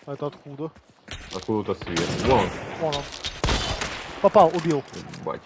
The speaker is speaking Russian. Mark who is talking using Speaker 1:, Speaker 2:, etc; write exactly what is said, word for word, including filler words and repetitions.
Speaker 1: А это откуда?
Speaker 2: Откуда-то свет. Вон.
Speaker 1: Вон он. Попал, убил.
Speaker 2: Бать.